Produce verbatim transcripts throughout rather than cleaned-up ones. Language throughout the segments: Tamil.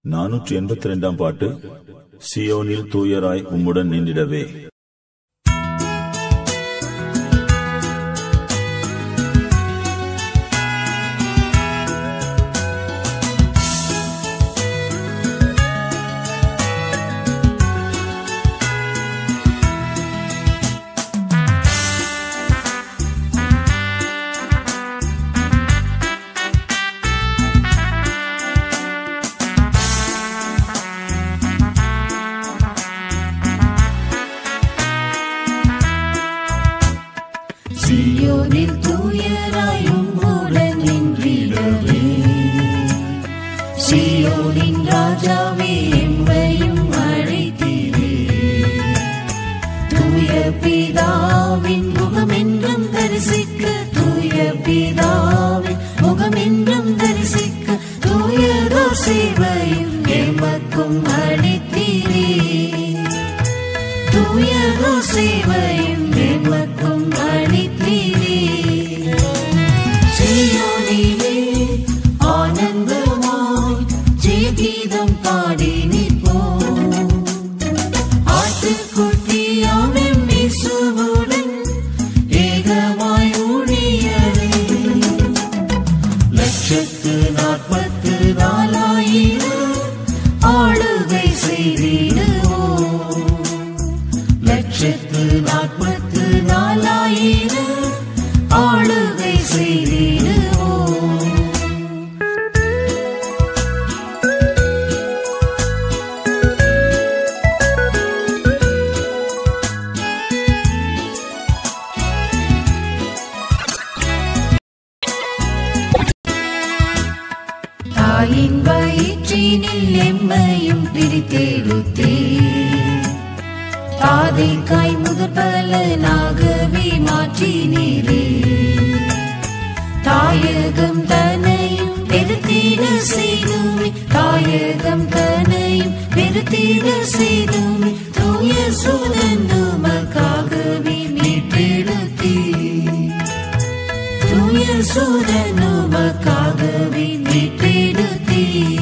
நானூற்றி எண்பத்தி இரண்டாம் பாட்டு. சீயோனில் தூயராய் உம்முடன் நின்றிடவே. சீயோனில் தூயராய் உம்முடன் நின்றிடவே, சீயோனின் ராஜாவே எம்மையும் அழைத்தீரே. தூய பிதாவின் முகமென்றும் தரிசிக்க, தூய பிதாவின் முகமென்றும் தரிசிக்க, தூயதோ சேவையும் எமக்கும் அளித்தீரே. தூயதோ சேவையும் எமக்கும் அளித்தீரே. சீயோனிலே ஆனந்தமாய் ஜெயகீதம் பாடி நிற்போம். ஆட்டுக்குட்டியாம் எம் இயேசுவுடன் ஏகமாய் ஊழியரே. லட்சத்து நாற்பத்து நாலாயிரம் ஆளுகை செய்திடுவோம். லட்சத்து நாற்பத்து நாலாயிரம் ஆளுகை செய்திடுவோம். தாயின் வயிற்றினில் எம்மையும் பிரித்தெடுத்தே, தாதைக்காய் முதற் பலனாகவே மாற்றினீரே. தாயகம் தன்னையும் பெருத்திட செய்துமே, தாயகம் தன்னையும் பெருத்திட செய்துமே, தூய சுதன் உமக்காகவே மீட்டெடுத்தே. தூய சுதன் உமக்காகவே மீட்டெடுத்தே.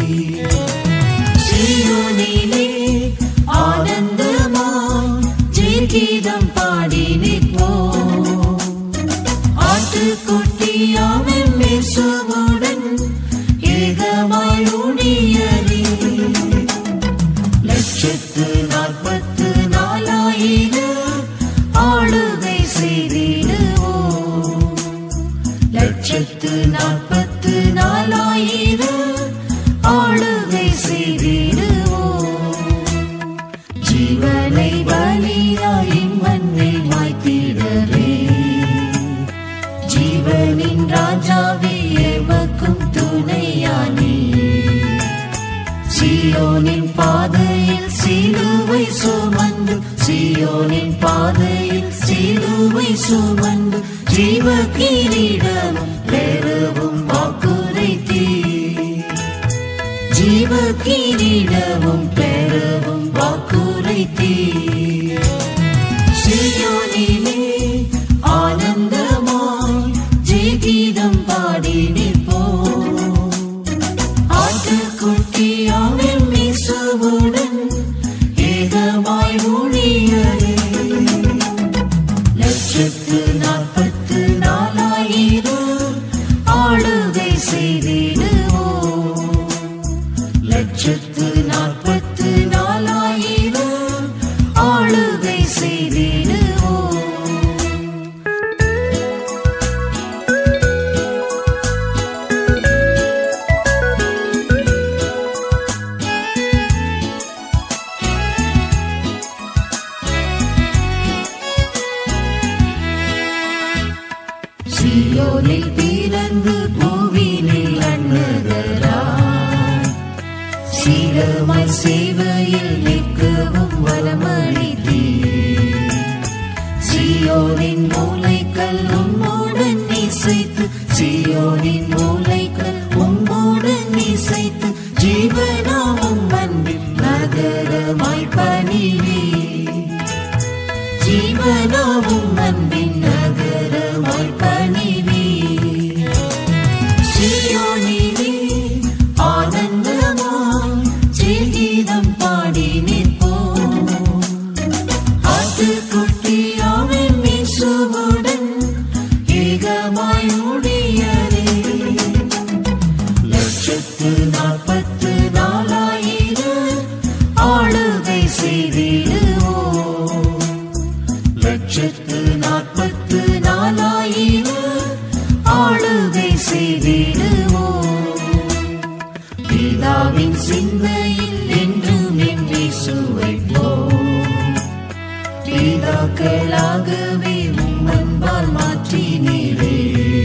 சீயோனிலே ஆனந்தமாய் ஜெயகீதம் பாடி நிற்போம். ஆட்டுக்குட்டியாம் எம் இயேசுவுடன் ஏகமாய் ஊழியரே. லட்சத்து நாற்பத்து நாலாயிரம் ஆளுகை செய்திடுவோம். லட்சத்து நாற்பத்து நாலாயிரம் ஆளுகை செய்திடுவோம். ஜீவனை பலியாய் மண்ணில் மாய்த்திடவே, ஜீவனின் ராஜாவே எமக்கும் துணையானே. சீயோனின் பாதையில் சிலுவை சுமந்து, சீயோனின் பாதையில் சிலுவை சுமந்து, ஜீவ கிரீடமும் பெறவும் வாக்குரைத்தீர். ஜீவ கிரீடமும் பெறவும் வாக்குரைத்தீர். சீயோனிலே ஆனந்தமாய் ஜெயகீதம் பாடி நிற்போம். ஆட்டுக்குட்டியாம் எம் இயேசுவுடன் ஏகமாய் ஊழியரே. லட்சத்து நாற்பத்து நாலாயிரம் ஆளுகை செய்திடுவோம். லட்சத்து நாற்பத்து நாலாயிரம் ஆளுகை செய்திடுவோம். சீயோனில் பிறந்து பூவினில் அன்னதராய், சீலமாய் சேவையில் நிற்கவும் வலமளித்தீர். சீயோனின் மூலைக்கல் உம்முடன் இசைத்து, சீயோனின் மூலைக்கல் உம்முடன் இசைத்து, ஜீவனாமும் அன்பின் நகரமாய் பணிவீர். ஜீவனாமும் அன்பின் நகரமாய் பணிவீர். சீயோனிலே ஆனந்தமாய் சிந்தையில் என்றும் என் இயேசுவை போல் பிதாக்களாகவே உம் அன்பால் மாற்றினீரே.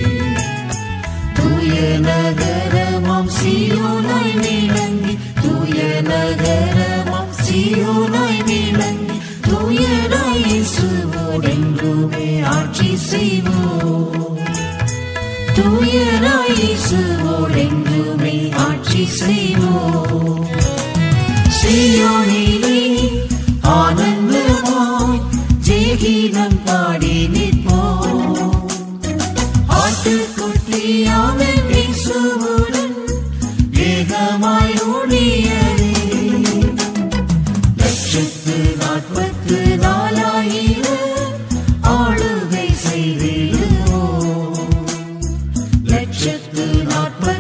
தூய நகரமாம் சீயோனாய் விளங்கி, தூய நகரமாம் சீயோனாய் விளங்கி, தூயராய் இயேசுவோடென்றுமே ஆட்சி செய்வோம். தூயராய் இயேசுவோடென்றுமே ஆட்சி செய்வோம். சீயோனிலே ஆனந்தமாய் ஜெயகீதம் பாடி நிற்போம். ஆட்டுக்குட்டியாம் இயேசுவுடன் வேகமாய் ஓடியதே. லட்சத்து நாற்பத்து நாலாயிரம் ஆளுகை செய்திடுவோம். லட்சத்து நாற்பது